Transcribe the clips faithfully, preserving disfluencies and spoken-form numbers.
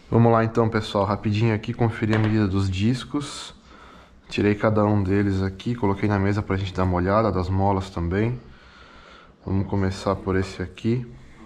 Vamos lá então, pessoal, rapidinho aqui, conferir a medida dos discos. Tirei cada um deles aqui, coloquei na mesa pra gente dar uma olhada, das molas também. Vamos começar por esse aqui.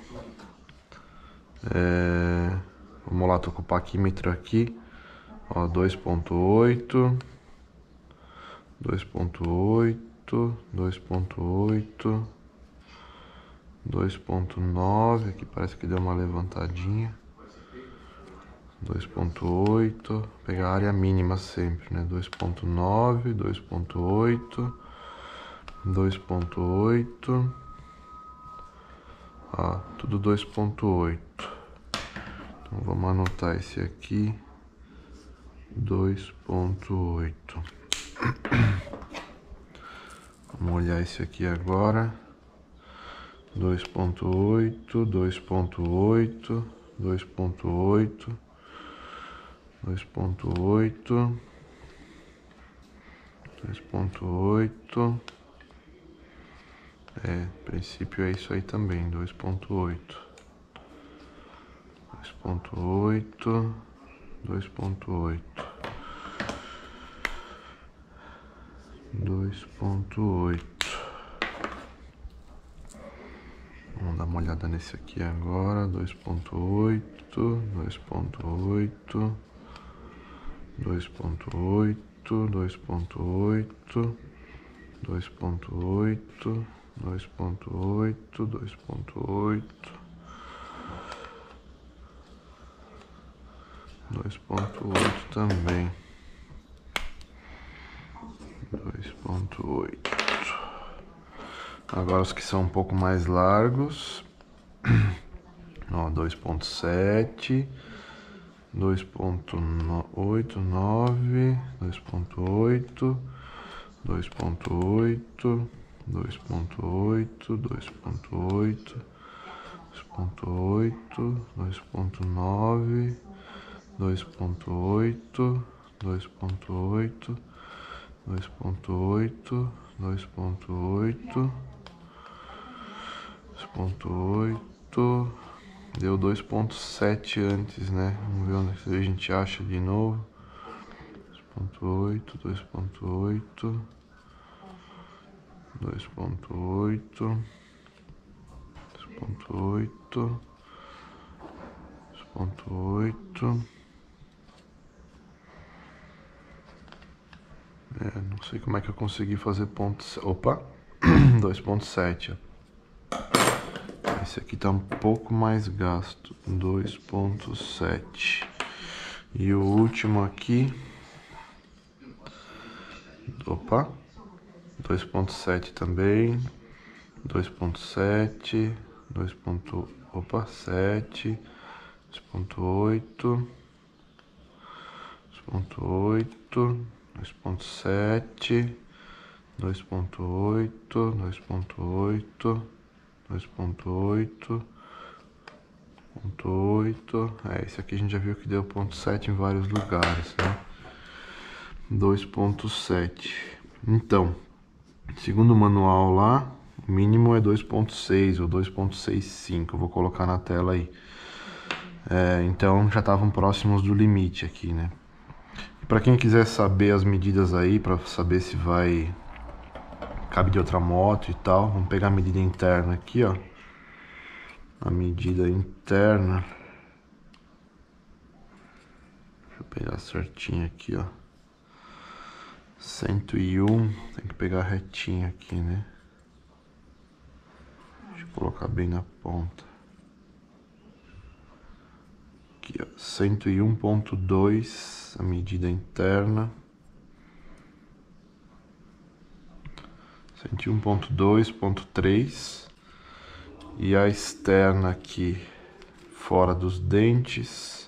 É... Vamos lá, tô com o paquímetro aqui. Ó, dois ponto oito, dois ponto oito, dois ponto oito, dois ponto nove, aqui parece que deu uma levantadinha. dois ponto oito, pegar a área mínima sempre, né? dois ponto nove, dois ponto oito, dois ponto oito, ó, tudo dois ponto oito. Então vamos anotar esse aqui, dois ponto oito. Vamos olhar esse aqui agora, dois ponto oito, dois ponto oito, dois ponto oito, dois ponto oito, dois ponto oito. É, princípio é isso aí também, dois ponto oito, dois ponto oito, dois ponto oito, dois ponto oito. Vamos dar uma olhada nesse aqui agora, dois ponto oito, dois ponto oito, dois ponto oito, dois ponto oito, dois ponto oito, dois ponto oito, dois ponto oito, dois ponto oito também, dois ponto oito. Agora os que são um pouco mais largos, ó, dois ponto sete, dois ponto oito, nove, dois ponto oito, dois ponto oito, dois ponto oito, dois ponto oito, dois ponto oito, dois ponto nove, dois ponto oito, dois ponto oito, dois ponto oito, dois ponto oito, dois ponto oito, deu dois ponto sete antes, né? Vamos ver onde a gente acha de novo. dois ponto oito, dois ponto oito, dois ponto oito, dois ponto oito, dois ponto oito. É, não sei como é que eu consegui fazer ponto. Opa! dois ponto sete. Esse aqui tá um pouco mais gasto, dois ponto sete. E o último aqui, opa, dois ponto sete também, dois ponto sete, dois. Opa, sete, dois ponto oito, dois ponto oito, dois ponto sete, dois ponto oito, dois ponto oito, dois ponto oito, ponto oito. É, esse aqui a gente já viu que deu ponto sete em vários lugares, né? dois ponto sete. Então, segundo o manual lá, o mínimo é dois ponto seis ou dois ponto sessenta e cinco. Eu vou colocar na tela aí. É, então já estavam próximos do limite aqui, né? Para quem quiser saber as medidas aí, para saber se vai cabe de outra moto e tal, vamos pegar a medida interna aqui, ó. A medida interna, deixa eu pegar certinho aqui, ó. cento e um, tem que pegar retinho aqui, né? Deixa eu colocar bem na ponta. Aqui, ó, cento e um ponto dois, a medida interna. cento e um ponto dois ponto três. E a externa aqui, fora dos dentes.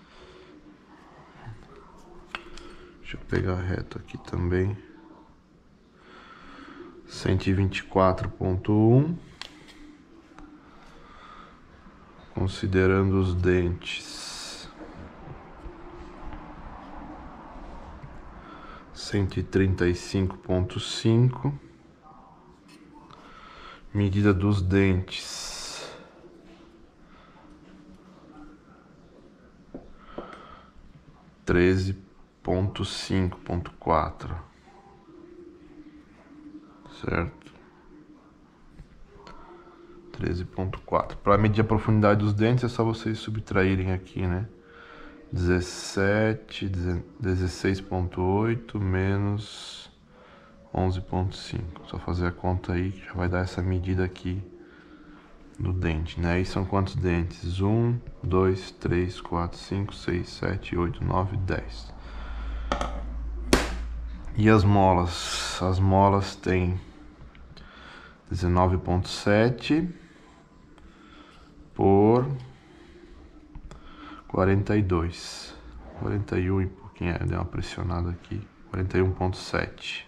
Deixa eu pegar reto aqui também. cento e vinte e quatro ponto um. Considerando os dentes. cento e trinta e cinco ponto cinco. Medida dos dentes. treze ponto cinco ponto quatro, certo? treze ponto quatro. Para medir a profundidade dos dentes é só vocês subtraírem aqui, né? dezessete, dezesseis ponto oito menos onze ponto cinco. Só fazer a conta aí que já vai dar essa medida aqui do dente, né? E são quantos dentes? um, dois, três, quatro, cinco, seis, sete, oito, nove, dez. E as molas? As molas tem dezenove ponto sete por quarenta e dois. quarenta e um e pouquinho, é, deu uma pressionada aqui. quarenta e um ponto sete.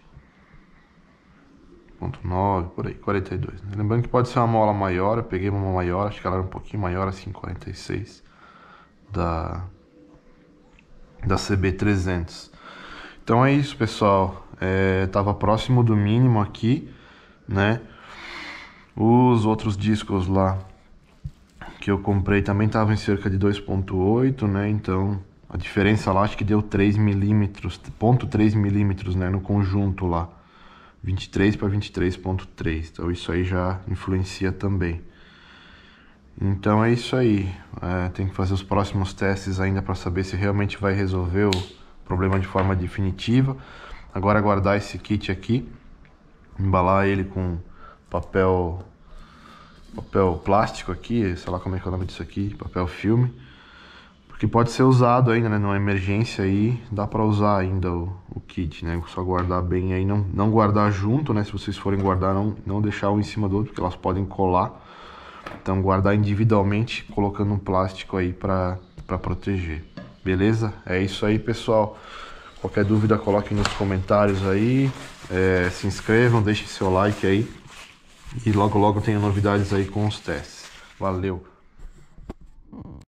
Ponto nove, por aí, quarenta e dois. Né? Lembrando que pode ser uma mola maior, eu peguei uma maior, acho que ela era um pouquinho maior, assim, quarenta e seis, da, da C B trezentos. Então é isso, pessoal. É, tava próximo do mínimo aqui, né? Os outros discos lá que eu comprei também estavam em cerca de dois ponto oito, né? Então a diferença lá acho que deu três milímetros, ponto três milímetros, né? No conjunto lá, vinte e três para vinte e três ponto três. Então isso aí já influencia também. Então é isso aí. É, tem que fazer os próximos testes ainda para saber se realmente vai resolver o problema de forma definitiva. Agora guardar esse kit aqui, embalar ele com papel papel plástico aqui, sei lá como é que é o nome disso aqui, papel filme, porque pode ser usado ainda, né, numa emergência aí, dá para usar ainda o, o kit, né, só guardar bem aí, não, não guardar junto, né, se vocês forem guardar, não, não deixar um em cima do outro, porque elas podem colar, então guardar individualmente, colocando um plástico aí para para proteger, beleza? É isso aí, pessoal. Qualquer dúvida, coloquem nos comentários aí, é, se inscrevam, deixem seu like aí. E logo logo tenho novidades aí com os testes. Valeu!